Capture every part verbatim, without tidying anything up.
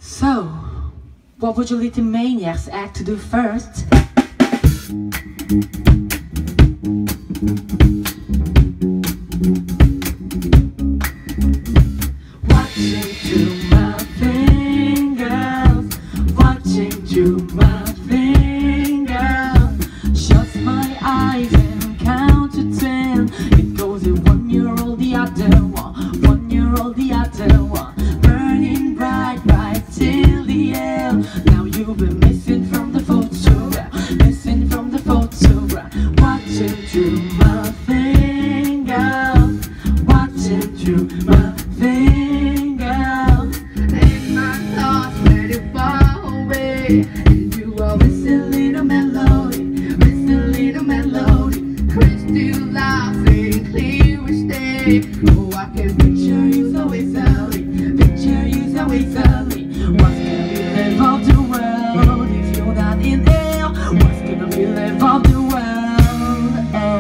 So, what would you little maniacs act to do first? Watching through my fingers, watching through my fingers, shuts my eyes and count to ten. It goes in one year old, the other one, one year old, the other one, burning bright, bright till the end. Now you've been missing from the photograph, missing from the photograph. Watching through my fingers, watching through my fingers, and my thoughts very far away. And you are missing little melody, missing little melody, crystal laughing clear as day. Oh, I can picture you so easily, picture you so easily. what's gonna be left of the world if you're not in there? What's gonna be left of the world? Oh,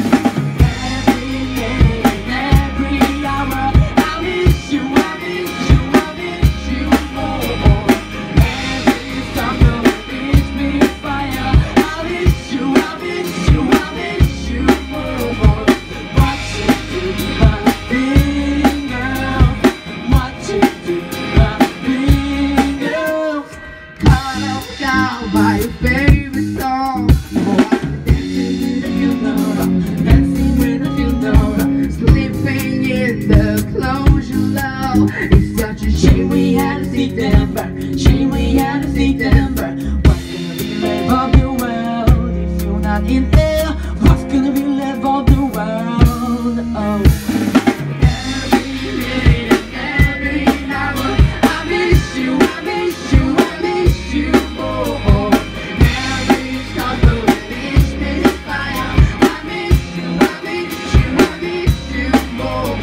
every day and every hour, I miss you, I miss you, I miss you more. Every summer reach me fire, I miss you, I miss you, I miss you more. Watching through my fingers, watching through my fingers. Caught up down by your favorite song. Oh, I'm dancing with you know, dancing with you know, sleeping in the clothes you love. It's such a shame we had to see them burn, shame we had to see them burn. What's gonna be left of the world if you're not in there? What's gonna be left of the world? Oh, Every minute, every hour, I miss you, I miss you, I miss you more. Every summer reach me fire, I miss you, I miss you, I miss you more.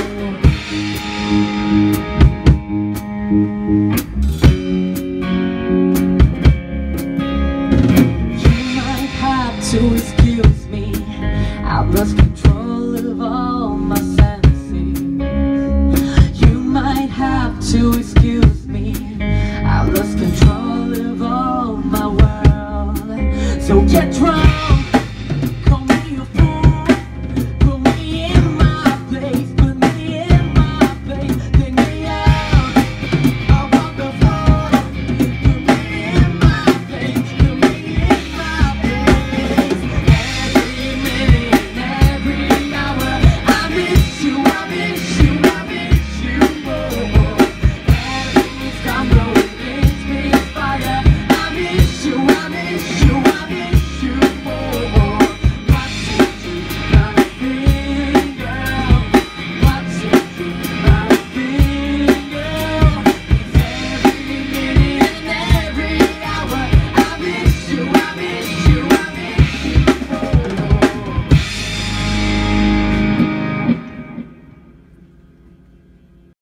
you might have to excuse me, I've lost control of all my senses. You might have to excuse